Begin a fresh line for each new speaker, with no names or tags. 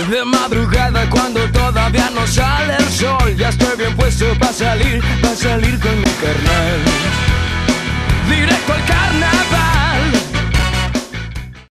De madrugada cuando todavía no sale el sol, ya estoy bien puesto para salir con mi carnal. Directo al carnaval.